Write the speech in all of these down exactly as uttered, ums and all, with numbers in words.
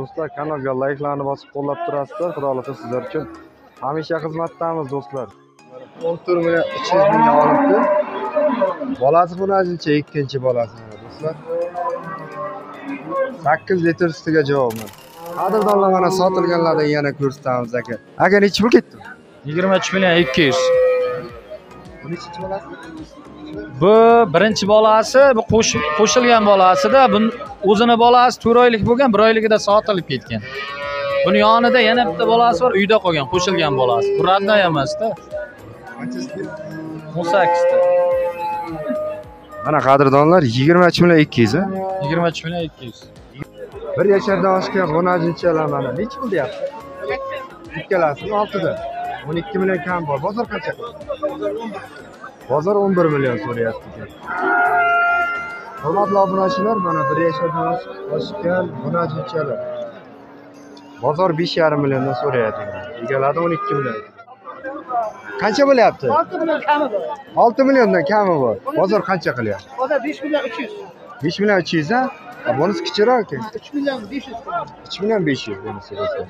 do'stlar, kanalga like'larni bosib qo'llab turasizlar. Xudo xolasa sizlar uchun hamisha xizmatdamiz do'stlar. o'n to'rt million uch yuz mingga olibdi. Bolasi bunajincha ikkinchi bolasi do'stlar. sakkiz litr sutiga javob. Qadrdonlar mana sotilganlardan yana ko'rsatamiz aka. Aka nechi pul ketdi? yigirma uch million ikki yuz. Bu nechinchi bolasi? Bu birinchi bolasi, bu qo'shilgan bolasida, bu o'zini bolasi to'rt oylik bo'lgan, bir oyligida sotilib ketgan. Buni yonida yana bitta bolasi bor, uyda qolgan, qo'shilgan bolasi. Bu radnoy emas-da. o'n sakkiz ta. Mana qadrdonlar yigirma uch million ikki yuz. yigirma uch million ikki yuz. Bir yashardan oshgan bunajinchalar mana nechi pul deyapti? Ikkalasi oltida. o'n ikki million kam bor. Bozor qancha? Bozor o'n bir million so'rayapti. Hurmatli obunachilar, mana bir yashardan oshgan bunajinchalar. Bozor besh yarim milliondan so'rayapti. Egaladi o'n ikki million. Qancha bo'lyapti? olti million kami bor. olti milliondan kami bor. Bozor qancha qilyapti? Bozor besh million uch yuz. besh million uch yuz a? Bonus kichikroq ekan. uch million besh yuz. uch million besh yuz bonusi do'stlar.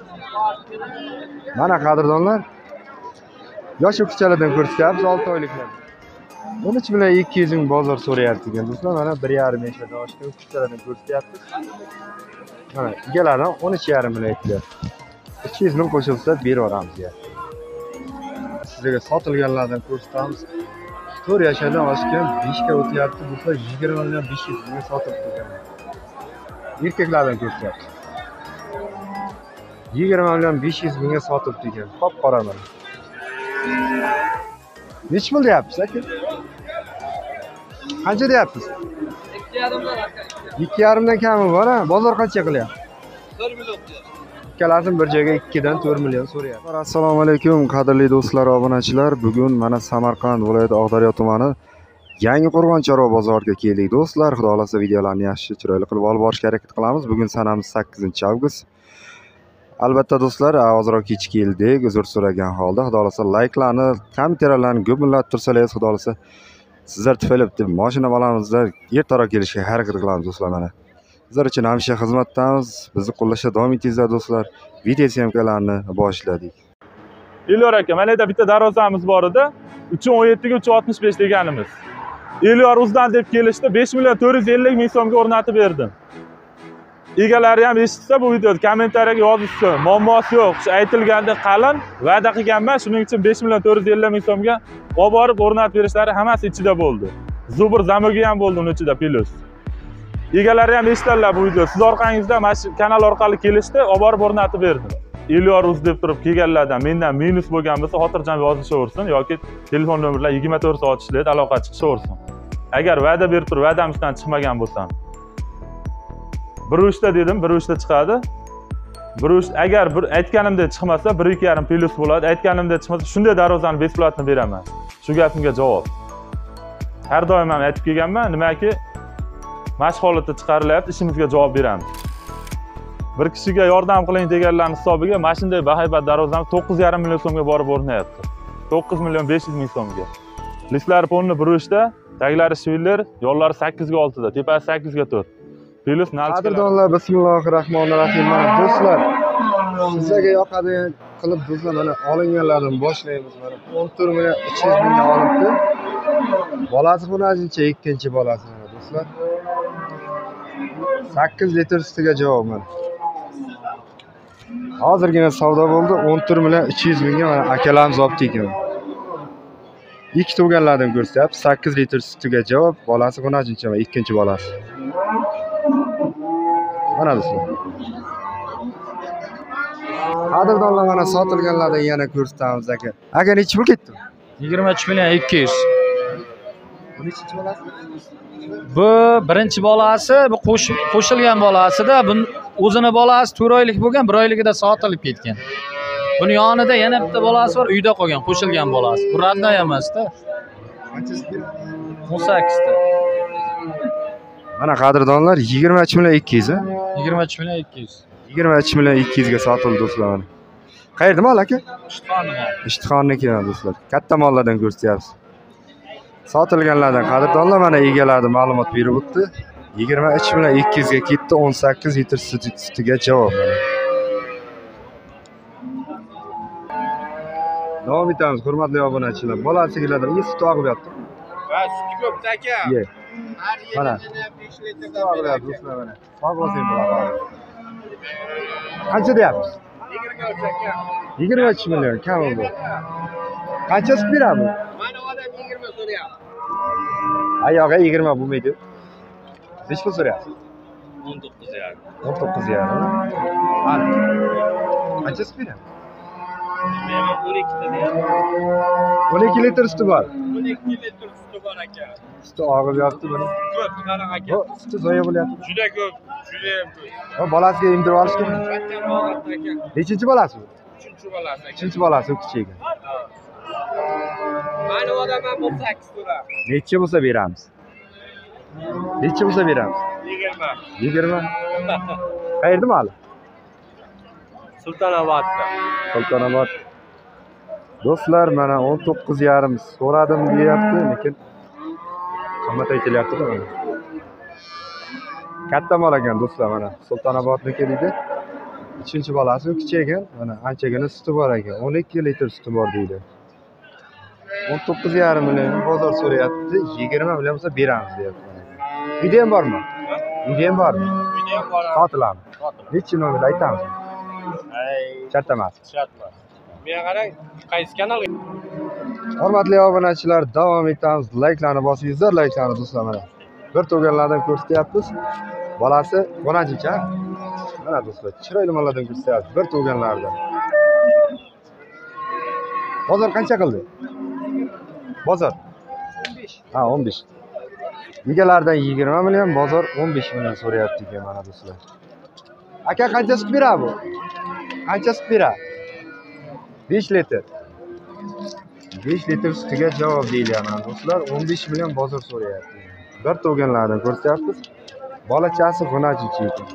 Mana qadrdonlar, yosh o'quvchilardan ko'rsatyapmiz olti oyliklar. o'n uch million ikki yuz ming bozor so'rayapti ekan do'stlar. Mana bir yarim yashardan oshgan o'quvchilardan ko'rsatyapmiz. Mana egalaridan o'n uch yarim million aytilyapti. uch yuz ming qo'shilsa berib yuboramiz ya. Sizlarga sotilganlardan ko'rsatamiz. to'rt yashardan oshgan besh ga o'tyapti. Do'stlar yigirma million besh yuz mingga sotib turgan. Erkaklardan ko'rsatyapti. yigirma million besh yuz mingga sotib turgan. Qop qora mana. Nechi pul deyapsiz aka? Qancha deyapsiz? ikki yarim dan aka. ikki yarim dan kami bor a? Bozor qancha qilyapti? bir million deyapti. Ikkalasini bir joyga ikki dan to'rt million so'rayapti. Assalomu alaykum qadrli do'stlar, obunachilar. Bugun mana Samarqand viloyati Oqdaryo tumani Yangi Qo'rg'on chorva bozoriga keldik do'stlar. Xudo xolasa videolarni yaxshi, chiroyli qilib olib borishga harakat qilamiz. Bugun sanamiz sakkizinchi avgust. Albatta do'stlar, ozroq kech keldik. Uzr so'ragan holda, xudo xolasa like'larni, kommentariylarni ko'plab tursangiz, xudo xolasa sizlar tufayli deb mashina olamizda ertaroq kelishga harakat qilamiz do'stlar mana. Sizlar uchun hamisha xizmatdamiz. Bizni qo'llashda davom etingizlar do'stlar. Video syomkalarni boshladik. Elyor aka, mana yerda bitta darvozamiz bor edi. uch yuz o'n yetti ga uch yuz oltmish besh deganimiz. Elyor Uzdan deb kelishdi, besh million to'rt yuz ellik ming so'mga o'rnatib berdim. Egalari ham eshitsa bu videoni kommentariyaga yozishsin. Muammosi yo'q. Shu aytilgandek qalin va'da qilganman. Shuning uchun besh million to'rt yuz ellik ming so'mga olib borib o'rnatib berishlari hammasi ichida bo'ldi. Zubur zamogi ham bo'ldi uning ichida plus. Egalari ham eshitdilar bu video. Siz orqangizda mana shu kanal orqali kelishdi, olib borib o'rnatib berdim. Elyor Uz deb turib kelganlardan mendan minus bo'lgan bo'lsa, xotirjam yozishaversin yoki telefon nomerlar yigirma to'rt soat ishlaydi, aloqa chiqishaversin. Agar va'da berib turib va'damizdan chiqmagan bo'lsam, bir uchta dedim, bir uchta chiqadi. bir uch agar bir aytganimdek chiqmasa, bir ikki yarim plus bo'ladi. Aytganimdek chiqmasa, shunday darvozani besplatni beraman. Shu gapimga javob. Har doim ham aytib kelganman, nimaki mashg'ulotda chiqarilyapti, ishimizga javob beramiz. Bir kishiga yordam qiling deganlarning hisobiga mana shunday bahaybat darvozani to'qqiz yarim million so'mga borib o'rnayapti. to'qqiz million besh yuz ming so'mga. Listlari polni bir uchta, taglari shviller, yo'llari sakkiz ga olti da, tepasi sakkiz ga to'rt. Plus nalchkalar. Qadrdonlar, bismillahirrohmanirrohim. Mana do'stlar, sizlarga yoqadigan qilib do'stlar mana olinganlardan boshlaymiz. Mana o'n to'rt million uch yuz mingga olibdi. Bolasi bunajincha ikkinchi bolasi mana do'stlar. sakkiz litr sutiga javob mana. Hozirgina savdo bo'ldi, o'n to'rt million uch yuz mingga mana akalarimiz olib ekan. Ikki tug'anlardan ko'rsatyapti, sakkiz litr sutiga javob, bolasi bunajincha mana ikkinchi bolasi. Mana do'stlar. Qadrdonlar mana sotilganlardan yana ko'rsatamiz aka. Aka nechi pul ketdi? yigirma uch million ikki yuz. Bu nechinchi bolasi? Bu birinchi bolasi, bu qo'shilgan bolasida, bu o'zini bolasi to'rt oylik bo'lgan, bir oyligida sotilib ketgan. Buni yonida yana bitta bolasi bor, uyda qolgan, qo'shilgan bolasi. Bu radnoy emas-da. o'n sakkiz ta. Mana qadrdonlar yigirma uch million ikki yuz a? yigirma uch million ikki yuz. yigirma uch million ikki yuz ga sotildi do'stlar mana. Qayerda mol aka? Ishtixonniki. Ishtixonniki do'stlar. Katta mollardan ko'rsatyapsiz. Sotilganlardan qadrdonlar mana egalari ma'lumot berib o'tdi. yigirma uch bilan ikki yuzga ketdi, o'n sakkiz litr sut- sutiga javob. Davom etamiz, hurmatli obunachilar. Bolasigilardan iyi sut og'ib Va suti ko'p aka. Ye. Har Mana. yeridan besh litr Sog' bo'lyapti, do'stlar mana. Sog' bo'lsin bular. Qancha deyapsiz? yigirma uch aka. yigirma uch million kam bu. Qancha sut beradi bu? Mana odam yigirma so'rayapti. Oyog'iga yigirma bo'lmaydi. Nechi pul so'rayapsiz? o'n to'qqiz yarim. o'n to'qqiz yarim. Mana. Qancha sut beradi? Men o'n ikki ta deyapman. o'n ikki litr suti bor. o'n ikki litr suti bor aka. Suti og'ib yotibdi buni. Ko'p qarang aka. Bu suti zoya bo'lyapti. Juda ko'p, juda ham ko'p. Va bolasiga emdirib olish kerak. Katta rohatli aka. Nechinchi bolasi bu? Uchinchi bolasi aka. Uchinchi bolasi u kichik ekan. Mana odam ham o'n sakkiz so'ra. Necha bo'lsa beramiz? Necha bo'lsa beramiz? yigirma. yigirma. Qayerda mali? Sultonobodda. Sultonobod. Do'stlar, mana o'n to'qqiz yarim so'radim deyapti, lekin qimmat aytilyapti-da mana. Katta mol ekan do'stlar, mana Sultonobodniki deydi. Uchinchi bolasi kichik ekan, mana anchagina suti bor ekan. o'n ikki litr suti bor deydi. o'n to'qqiz yarim million bozor so'rayapti, yigirma million bo'lsa beramiz deyapti. Uyda ham bormi? Uyda ham bormi? Uyda ham bor. Sotiladi. Nechi nomer aytamiz? Ay, Katta emas. shartmas. Men qarang, qaysi kanalga? Hurmatli obunachilar, davom etamiz. Layklarni bosingizlar, layklarni do'stlar mana. Bir to'ganlardan ko'rsatyapmiz. Bolasi qonajcha. Mana do'stlar, chiroyli mollardan ko'rsatyapmiz. Bir to'ganlardan. Bozor qancha qildi? Bozor o'n besh. ha o'n besh. Egalaridan yigirma million, bozor o'n besh million so'rayapti ekan mana do'stlar. Aka qancha sut beradi bu? Qancha sut beradi? besh litr. besh litr sutiga javob deyilyapti do'stlar. o'n besh million bozor so'rayapti. Bir to'ganlardan ko'rsatyapmiz. Bolachasi g'unajchi ekan.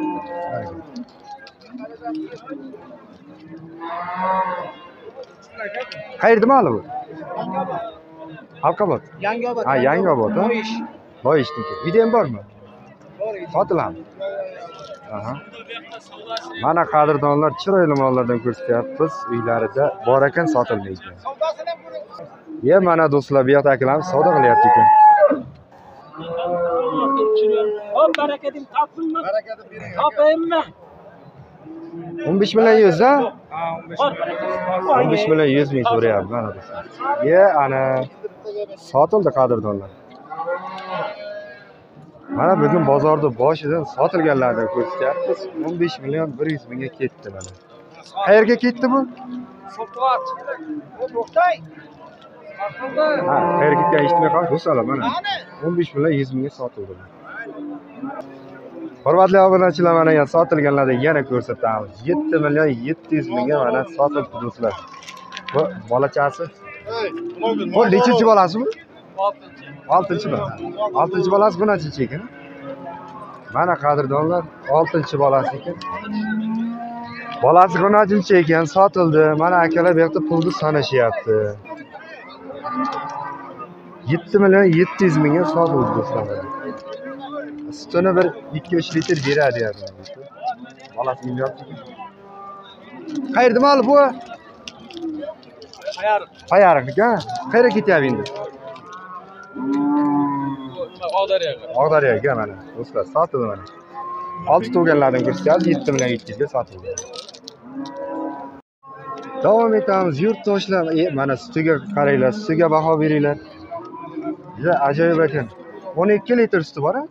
Qayerda mali bu? Halqabod. Yangiobod. Ha, Yangiobod, ha? Boyish. Boyishniki. Uyda ham bormi? Bor. Sotiladi. Aha. Mana qadrdonlar chiroyli mollardan ko'rsatyapmiz. Uylarida bor ekan, sotilmaydi. Ya mana do'stlar, bu yoqda akalarimiz savdo qilyapti ekan. Hop, baraka deb topdimmi? Baraka deb bering. Topaymi? o'n besh million yuz, ha? Ha, o'n besh million. o'n besh million yuz ming so'rayapti mana do'stlar. Ya ana sotildi qadrdonlar. Mana bugun bozorda boshidan sotilganlardan ko'rsatyapmiz. o'n besh million bir yuz mingga ketdi mana. Qayerga ketdi bu? So'qot. To'xtay. Ha, qayerga ketgan eshitmay qoldi do'stlar mana. o'n besh million yuz mingga sotildi. Hurmatli obunachilar, mana yana sotilganlarni yana ko'rsatamiz. yetti million yetti yuz mingga mana sotildi do'stlar. Bu bolachasi. Bu nechinchi bolasi bu? oltinchi bolasi. oltinchi bolasi bunachi ekan. Mana qadrdonlar, oltinchi bolasi ekan. Bolasi bunachi ekan, sotildi. Mana akalar bu yoqda pulni sanashyapti. yetti million yetti yuz mingga sotildi do'stlar. Sutini bir ikki uch litr beradi deyapti. Bolasi yeyapti. Qayerda mali bu? Qayar. Qayariqniki, ha? Qayerga ketyapti endi? Og'daryoga. Og'daryoga mana do'stlar, sotildi mana. olti to'ganlardan ko'rsatyapti, yetti million yetti yuzga sotildi. Davom etamiz yurtdoshlar. E, mana sutiga qaranglar, sutiga baho beringlar. Juda ajoyib ekan. o'n ikki litr suti bor, ha?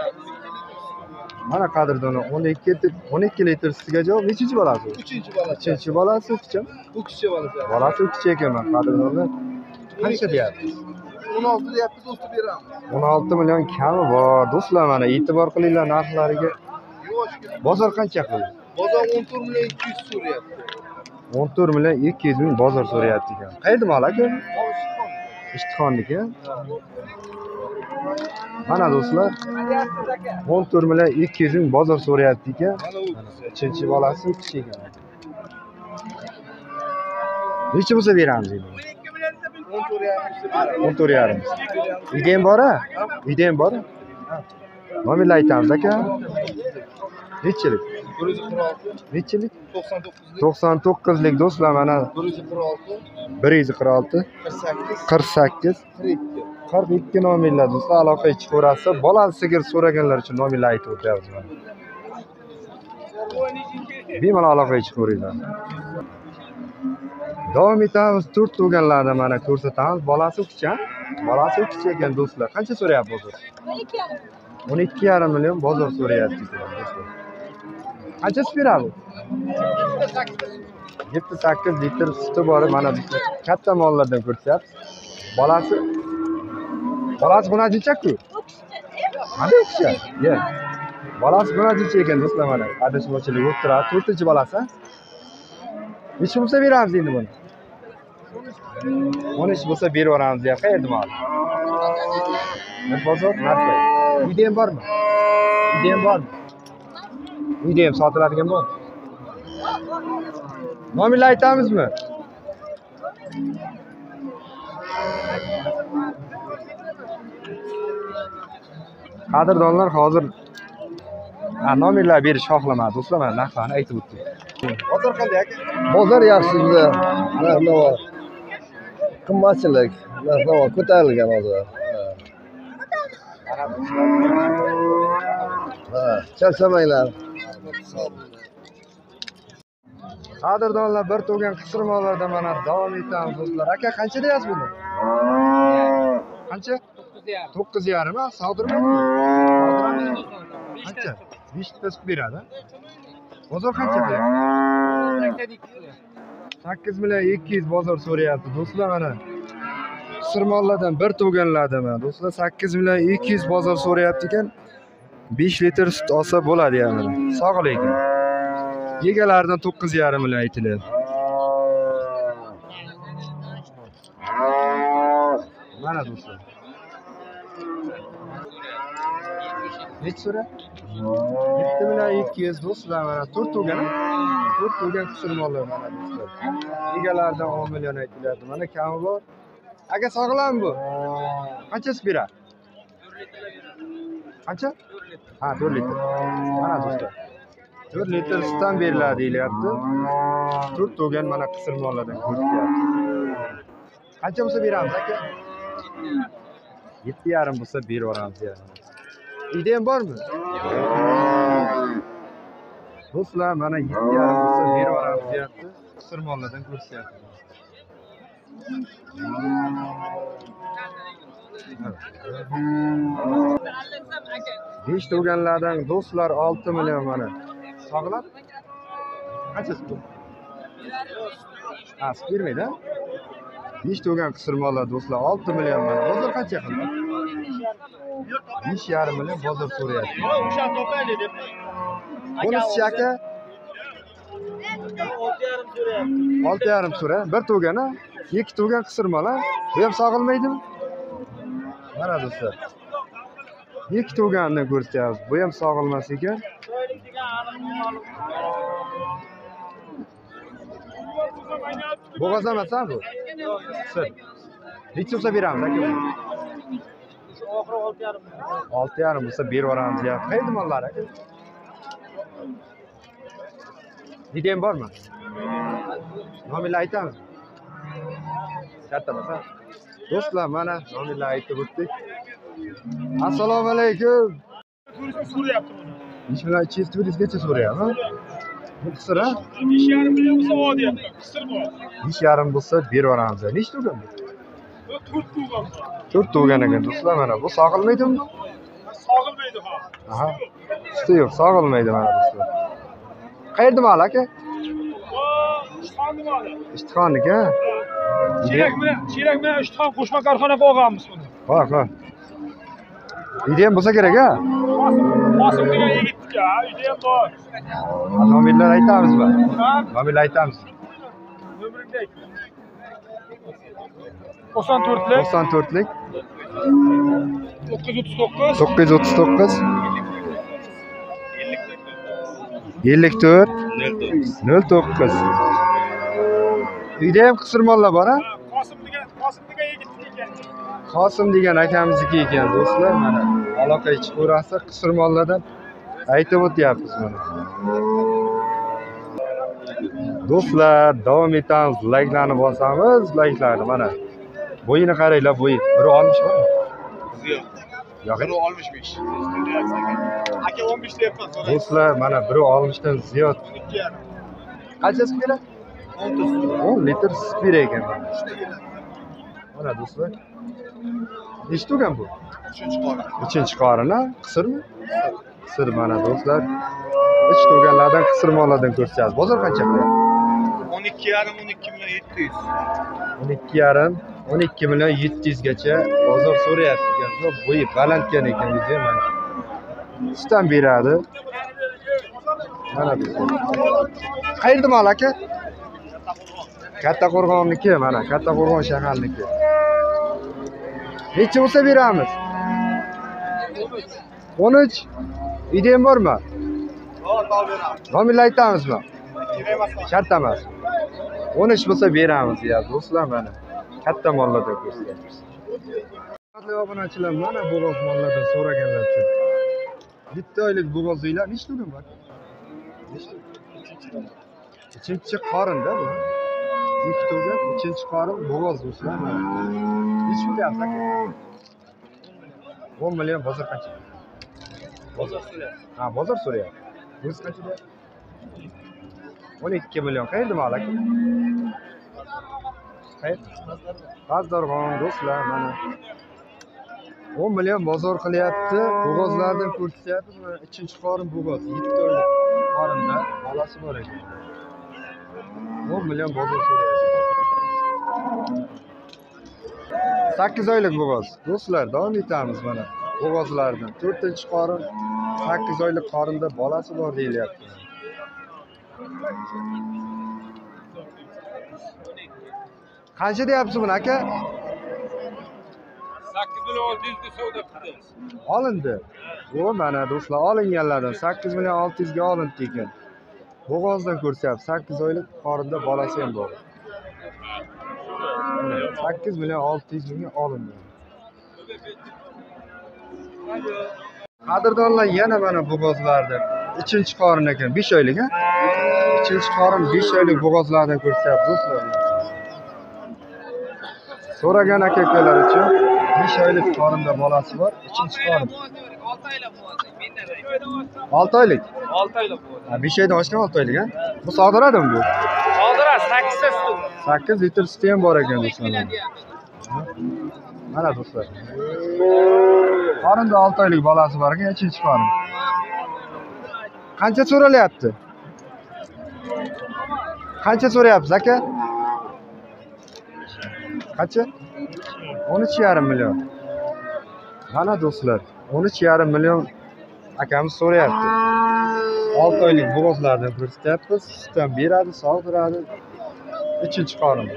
Mana qadrdoni o'n ikki o'n ikki litr sutiga javob. Nechinchi bolasi? Uchinchi bolasi. Uchinchi bolasi, kichik. Bu kichik bolasi. Bolasi kichik ekan mana qadrdonlar. Qancha deyapti? o'n olti deyapti, do'sti beramiz. o'n olti million kami bor. Do'stlar mana e'tibor qilinglar narxlariga. Bozor qancha qildi? Bozor o'n to'rt million ikki yuz so'rayapti. o'n to'rt million ikki yuz ming bozor so'rayapti ekan. Qayerda mol aka? Ishtixonniki. Mana do'stlar, o'n to'rt million ikki yuz ming bozor so'rayapti ekan. Uchinchi bolasi kichik ekan. Necha bo'lsa beramiz endi? o'n to'rt yarim. Uyda ham bor-a? Uyda ham bor? Nomerni aytamiz aka. Nechilik? bir yuz qirq olti. Nechilik? to'qson to'qqizlik. to'qson to'qqizlik do'stlar mana bir yuz qirq olti. bir yuz qirq olti, qirq sakkiz. qirq sakkiz, qirq ikki. qirq ikki nomerlar do'stlar aloqaga chiqaverasiz. Bolali sigir so'raganlar uchun nomerlar aytib o'tyapmiz mana. Bemalol aloqaga chiqaveringlar. Davom etamiz. to'rt tuganlarni mana ko'rsatamiz. Bolasi kichik, bolasi kichik ekan do'stlar. Qancha so'rayapti hozir? o'n ikki yarim million bozor so'rayapti do'stlar. Qanchasi beradi? yetti sakkiz litr suti bor mana do'stlar. Katta mollardan ko'rsatyapsiz. Bolasi Bolasi buni jinchak-ku. Mana o'xsha. Ye. Bolasi buni jinchak ekan do'stlar mana. Adashmovchilik bo'lib turadi. to'rtinchi bolasi. Necha bo'lsa beramiz endi buni? o'n uch bo'lsa berib yuboramiz deb qayerda mol? Bozor narxi. Uyda ham bormi? Uyda ham bormi? Uyda ham sotiladigan bormi? Nomerni aytamizmi? Qadrdonlar hozir nomerlar berish xohlamadi do'stlar, mana narxlarni aytib o'tdim. Bozor qanday aka? Bozor yaxshi bizda. Narx-navo. Qimmatchilik, narx-navo ko'tarilgan hozir. Ha, charchamanglar. Qadrdonlar bir to'gan qisirmoqlarda mana davom etamiz do'stlar. Aka qancha deyapsiz buni? Qancha? to'qqiz yarim. Savdirmi? Qancha? besh ta sut beradi. Bozor qancha qilyapti? sakkiz million ikki yuz bozor so'rayapti do'stlar mana. Qisirmoqlardan bir to'ganlardan mana do'stlar sakkiz million ikki yuz bozor so'rayapti ekan. besh litr sut olsa bo'ladi yana. Sog' lekin. Egalaridan to'qqiz yarim million aytiladi. Mana do'stlar. Necha so'ra? yetti million ikki yuz do'stlar mana to'rt to'gan. to'rt to'gan qisirmoqlar mana do'stlar. Egalaridan o'n million aytiladi. Mana kami bor. Aka sog'lam bu. Qanchasi beradi? Qancha? Ha, to'rt litr. Mana do'stlar. to'rt litr sutdan beriladi deyilyapti. to'rt to'gan mana qisirmoqlardan ko'rsatyapti. Qancha bo'lsa beramiz aka? yetti yarim bo'lsa berib yuboramiz yani. Uyda ham bormi? Do'stlar mana yetti yarim bo'lsa berib yuboramiz deyapti. Qisirmoqlardan ko'rsatyapti. besh to'ganlardan do'stlar olti million mana. Sog'lar? Qanchasi bu? Ha, sut bermaydi. besh to'gan qisirmoqlar do'stlar olti million mana. Bozor qancha qildi? besh yarim million bozor so'rayapti. O'sha topayli deb. Bunisi aka olti yarim so'ra. Bir to'gan ha? ikki to'gan qisirmoqlar. Bu ham sog'ilmaydimi? Mana do'stlar. ikki to'ganni ko'rsatyapmiz. Bu ham sog'ilmas ekan. Bo'g'oz emas-a bu? Sir. Necha bo'lsa beramiz aka? Oxiri olti yarim. olti yarim bo'lsa berib yuboramiz deyapti. Qayerda mollar aka? Uyda ham bormi? Nomerni aytamiz. Katta bo'lsa. Do'stlar mana nomerni aytib o'tdik. Assalomu alaykum. Turist so'rayapti buni. besh million ikki yuz turistgacha so'rayapti. Bu qisir ha? besh yarim million bo'lsa ol deyapti. Qisir bor. besh yarim bo'lsa berib yuboramiz. Nechta to'gan bu? to'rt tugan bor. to'rt to'gan ekan do'stlar mana. Bu sog'ilmaydimi? Sog'ilmaydi ha. Aha. Suti yo'q, sog'ilmaydi mana do'stlar. Qayerda mol aka? Ishtixonni moli. Ishtixonniki. Cherak bilan, cherak bilan ishtixon qo'shma korxonaga olganmiz buni. Xo'p, xo'p. Uyda ham bo'lsa kerak a? Qosim degan yigitga, uyda ham bor. Nomerlar aytamizmi? Ha? Nomerlar aytamiz. Nomeringni ayt. to'qson to'rtlik to'qson to'rtlik to'qqiz yuz o'ttiz to'qqiz to'qqiz yuz o'ttiz to'qqiz ellik to'rt nol to'qqiz. Uyda ham qisirmoqlar bor a? Qosim degan, Qosim degan yigitniki ekan. Qosim degan akamizniki ekan do'stlar mana. aloqaga chiqaverasa qisir mollardan aytib o'tyapmiz mana. Do'stlar, davom etamiz. Layklarni bosamiz, layklarni mana. Bo'yini qaranglar, bo'yi. bir oltmish bormi? Yo'q. Yo'q. bir oltmish besh. Aka o'n besh deyapman. Do'stlar, mana bir oltmish dan ziyod. ikki yarim. Qanchasi beradi? o'n litr sut berar ekan mana. Mana do'stlar. Nechta o'gan bu? uchinchi qorin. uchinchi qorini, qisirmi? Qisir mana do'stlar. Uch to'ganlardan qisir mollardan ko'rsatasiz. Bozor qancha qilyapti? o'n ikki yarim o'n ikki million yetti yuz. o'n ikki yarim o'n ikki million yetti yuz gacha bozor so'rayapti ekan. Bo'yi balandgan ekan bizga mana. Sut ham beradi. Mana do'stlar. Qayerda mol aka? Katta Qo'rg'onniki mana, Katta Qo'rg'on shaharniki. Necha bo'lsa beramiz? o'n uch. Idem bormi? Nominal aytamizmi? Shart emas. o'n uch bo'lsa beramiz ya do'stlar mana. Katta mollarda ko'rsatamiz. Hurmatli obunachilar, mana bo'g'oz mollardan so'raganlar uchun. Bitta oylik bo'g'ozinglar nechta o'g'im bor? Nechta? Uchinchi qorinda bu. Ikki o'g'im, uchinchi qorin bo'g'oz do'stlar. Nech bo'lyapti aka? o'n million bozor qancha? Bozor so'rayapti. Ha, bozor so'rayapti. O'zi qancha deyapti? o'n ikki million. Qayerda mol aka? Qayerda? G'azdorg'on do'stlar mana. o'n million bozor qilyapti. Bo'g'ozlardan ko'rsatyapmiz. Mana uchinchi qorin bo'g'oz. yetti oylik qorinda bolasi bor ekan. o'n million bozor so'rayapti. sakkiz oylik bo'g'oz. Do'stlar, davom etamiz mana. Bo'g'ozlardan to'rtinchi qorin, sakkiz oylik qorinda bolasi bor deyilyapti. Qancha deyapsiz buni aka? sakkiz million olti yuzga savdo qildi. Olindi. Bu mana do'stlar olinganlardan sakkiz million olti yuzga olindi ekan. Bo'g'ozdan ko'rsatyapti. sakkiz oylik qorinda bolasi ham bor. sakkiz million olti yuz mingga olindi. Qadrdonlar yana mana bo'g'ozlardan uchinchi qorin ekan, besh oylik ha? uchinchi qorin besh oylik bo'g'ozlardan ko'rsatyapti do'stlar. So'ragan aka-ukalar uchun besh oylik qorinda bolasi bor, uchinchi qorin. olti oylik. olti oylik bo'ldi. Ha, besh oydan oshgan olti oylik ha? Bu sog'diradimi bu? Hozir sakkiz ta sut. sakkiz litr suti ham bor ekan do'stlar. Mana do'stlar. Qorinda olti oylik bolasi bor ekan, uchinchi qorin. Qancha so'ralyapti? Qancha so'rayapsiz aka? Qancha? o'n uch yarim million. Mana do'stlar, o'n uch yarim million akamiz so'rayapti. olti oylik bo'g'ozlardan ko'rsatyapmiz. Sut ham beradi, sog'diradi. uchinchi qorin.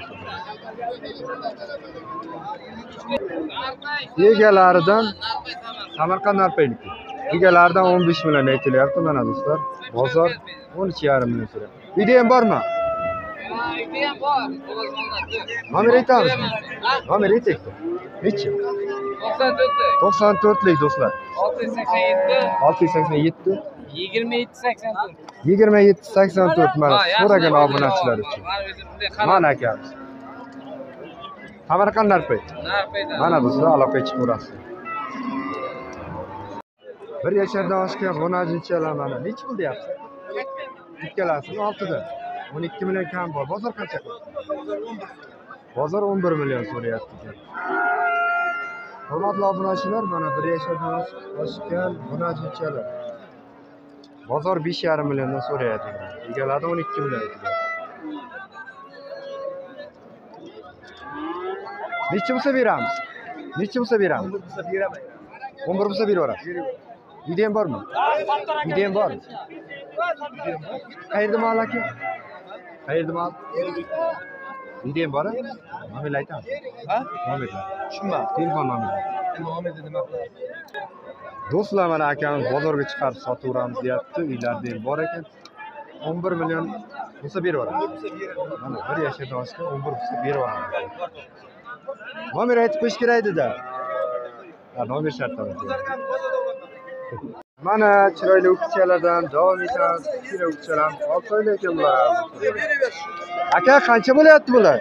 Egalaridan Samarqand narpaylik. Egalaridan o'n besh million aytilyapti mana do'stlar. Bozor o'n uch yarim million so'rayapti. Uyda ham bormi? Uyda ham bor. Nomer aytamizmi? Nomer aytaylik. Nechi? to'qson to'rt. to'qson to'rtlik do'stlar. olti yuz sakson yetti. olti yuz sakson yetti. yigirma yetti sakson to'rt. yigirma yetti sakson to'rt mana so'ragan obunachilar uchun. Mana akamiz. Samarqand narpay. Narpayda. Mana do'stlar aloqaga chiqaverasiz. Bir yashardan oshgan g'onajinchalar mana nechi pul deyapsiz? Ikkalasi oltida. o'n ikki million kam bor. Bozor qancha qildi? Bozor o'n bir million so'rayapti ekan. Hurmatli obunachilar, mana bir yashardan oshgan g'onajinchalar. Bozor besh yarim milliondan so'rayapti. Egalari o'n ikki million aytdi. Necha bo'lsa beramiz? Necha bo'lsa beramiz? o'n bir bo'lsa beraveramiz. Uyda ham bormi? Uyda ham bor. Qayerda mol aka? Qayerda mol? Uyda ham bor? Nomer aytamiz. Ha? Nomer. Tushunma. Telefon nomeri. Nomerni nima qiladi? Do'stlar, mana akamiz bozorga chiqarib sotaveramiz deyapti. Uylarda ham bor ekan. o'n bir million bo'lsa beraveramiz. Mana bir yashardan oshgan o'n bir bo'lsa beraveramiz. Nomer aytib qo'yish kerak edi-da. Ha, nomer shart emas. Mana chiroyli ukchalardan davom etamiz. Ikkita ukchalar olti oylik ekan bular. Aka, qancha bo'lyapti bular?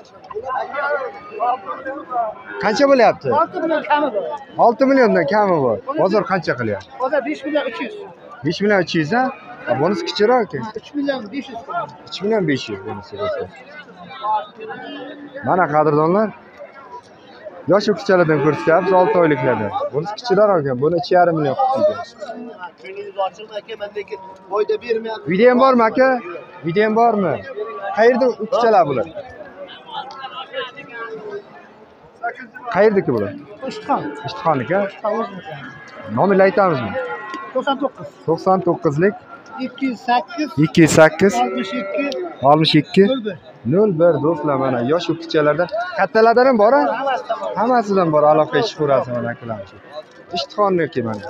Qancha bo'lyapti? olti million kami bor. olti milliondan kami bor. Bozor qancha qilyapti? Hozir besh million uch yuz. besh million uch yuz a? Bonus kichikroq ekan. uch million besh yuz. uch million besh yuz bunisi do'stlar. Mana qadrdonlar. Yosh ukchalardan ko'rsatyapmiz olti oyliklardan. Bunisi kichikroq ekan. Buni uch yarim million qilgan. Ko'nglingiz ochilma aka, mendagi foyda bermayapti. Videom bormi aka? Videom bormi? Qayerda ukchalar bular? Qayerdaki bular? Ishtixon. Ishtixonniki. Nomerni aytamizmi? to'qson to'qqiz. to'qson to'qqizlik ikki yuz sakkiz. ikki yuz sakkiz oltmish ikki. oltmish ikki nol bir. nol bir do'stlar, mana yosh ukchalardan, kattalardan ham bor, hammasidan bor. Aloqa ish ko'rasiz mana akalar. Ishtixonniki mana.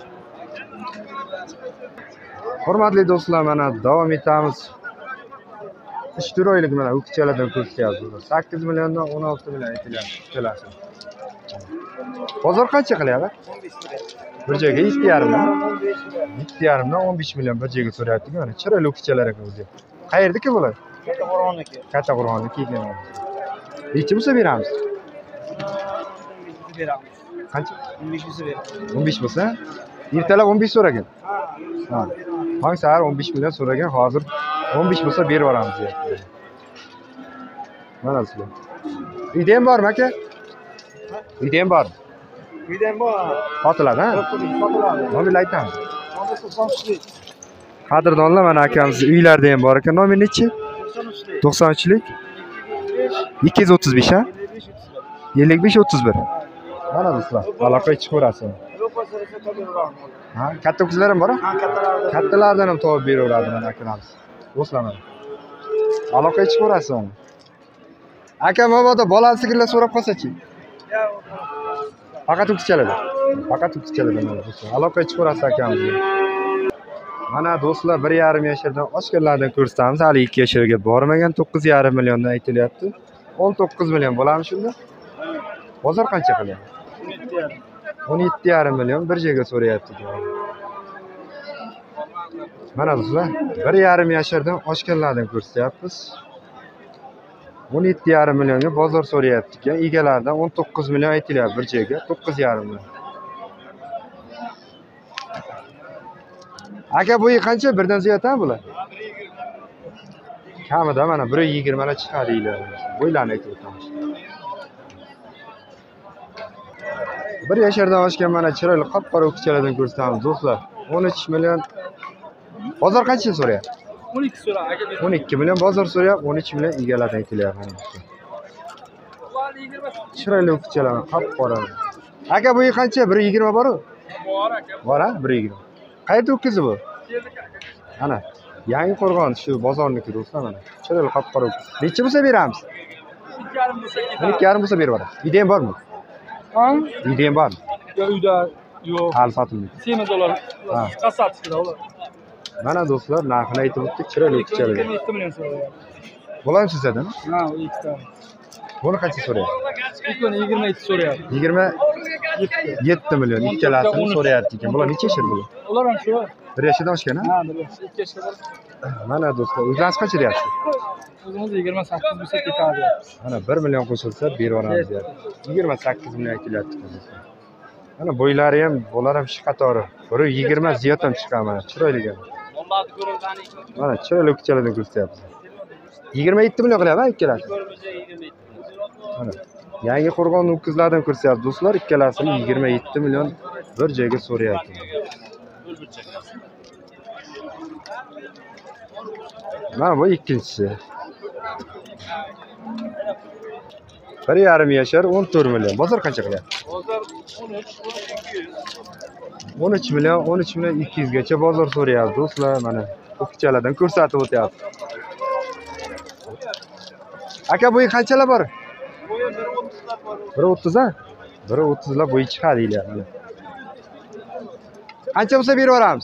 Hurmatli do'stlar, mana davom etamiz. uch to'rt oylik mana ukchalardan ko'rsatyapmiz. sakkiz milliondan o'n olti million aytilyapti ukchalasi. Bozor qancha qilyapti? Bir joyga yetti yarim dan yetti yarim dan o'n besh million bir joyga so'rayapti. Mana chiroyli ukchalar ekan o'zi. Qayerdaki bular? Katta Qo'rg'onniki. Katta Qo'rg'onniki ekan. Necha bo'lsa beramiz? beramiz. Qancha? o'n besh ming beramiz. o'n besh bo'lsa? Ertalab o'n besh so'ragan. Ha. Tong sahar o'n besh million so'ragan, hozir o'n besh bo'lsa berib yuboramiz deyapti. Mana sizlar. Uyda ham bormi aka? Uyda ham bor. Uyda ham bor. Sotiladi, ha? Sotiladi. Nomerni aytamiz. to'qson uchlik. Qadrdonlar, mana akamiz uylarda ham bor ekan. Nomer nechi? to'qson uchlik ikki yuz o'ttiz besh, ha? ellik besh o'ttiz bir. Mana do'stlar, aloqa chiqaverasiz. Ha, katta qizlar ham bor, ha? Kattalardan ham topib beraveradi mana akamiz. Do'stlar, mana. Aloqa chiqaverasiz mana. Aka, mabodo bolali sigirlar so'rab qolsa-chi? Faqat ukchalarda. Faqat ukchalarda mana do'stlar. Aloqa chiqaverasiz akamiz. Mana do'stlar, bir yarim yashardan oshganlardan ko'rsatamiz. Hali ikki yasharga bormagan, to'qqiz yarim milliondan aytilyapti. o'n to'qqiz million bo'ladimi shunda? Bozor qancha qilyapti? o'n yetti yarim million bir joyga so'rayapti. Mana do'stlar, bir yarim yashardan oshganlardan ko'rsatyapmiz. o'n yetti yarim millionga bozor so'rayapti ekan. Egalaridan o'n to'qqiz million aytilyapti bir joyga, to'qqiz yarim million. Aka, bo'yi qancha? Birdan ziyodami bular? Kamida mana bir yigirma ga chiqadi deylar. Bo'ylarni aytib o'tamiz. bir yashardan oshgan mana chiroyli qop-qora ukchalardan ko'rsatamiz do'stlar. o'n uch million. Bozor qancha so'rayapti? o'n ikki so'ra aka. o'n ikki million bozor so'rayapti, o'n uch million egalardan aytilyapti. Chiroyli ukchalar, qop-qora. Aka, bo'yi qancha? bir yigirma bor-ku? Bor aka. Bor, ha? bir yigirma. Qayerda o'tkazi bu? Ana, Yangi Qo'rg'on shu bozorniki do'stlar mana. Chiroyli qop-qora. Necha bo'lsa beramiz? ikki yarim bo'lsa o'n ikki yarim bo'lsa berib yuboramiz. Uyda ham bormi? Ha? Uyda ham bormi? Yo, uyda yo'q. Hali sotilmaydi. Semiz dolar. Ha. Qasatchida ular. Mana do'stlar, narxini aytib o'tdik, chiroyli ukchalar. yigirma yetti million so'rayapti. Bo'ladimi sizlardan? Ha, u ikkita. Buni qancha so'rayapti? Ikkoni yigirma yetti so'rayapti. yigirma yetti million ikkalasini so'rayapti ekan. Bular necha yashar bular? Ular ham shu. bir yashadan oshgan, ha? Ha, bir ikki yoshga. Mana do'stlar, o'zingiz qancha deyapsiz? O'zimiz yigirma sakkiz bo'lsa ketadi. Mana bir million qo'shilsa berib yuboramiz deyapti. yigirma sakkiz million aytilyapti. Mana bo'ylari ham, bo'lar ham shu qatori. bir yigirma ziyod ham chiqqan mana, chiroyli ekan. Mana chiroyli ukchalardan ko'rsatyapmiz. yigirma yetti million qilyapti, ha, ikkalasi. Mana Yangi Qo'rg'on ukizlardan ko'rsatyapti do'stlar, ikkalasini yigirma yetti million bir joyga so'rayapti. Mana bu ikkinchisi. bir yarim yashar o'n to'rt million. Bozor qancha qilyapti? Bozor o'n uch, ikki yuz. o'n uch million, o'n uch million ikki yuz gacha bozor so'rayapti do'stlar. Mana ukchalardan ko'rsatib o'tyapti. Aka, bo'yi qanchalar bor? Bo'yi bir o'ttizlar bor. bir o'ttiz, ha? bir o'ttizlar bo'yi chiqadi deyapti. Qancha bo'lsa berib yuboramiz?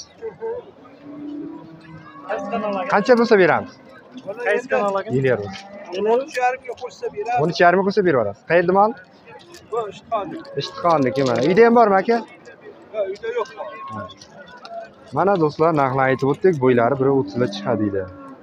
Qancha bo'lsa beramiz? Qaysi kanal aka? Yiliyor. o'n uch yarim ga qo'shsa beradi. o'n uch yarim ga qo'shsa berib yuboramiz. Qayerda mol? Bu Ishtixon. Ishtixonniki mana. Uyda ham bormi aka? Yo, Mana do'stlar, narxni aytib o'tdik. Bo'ylari biri o'ttizga chiqadi deydi.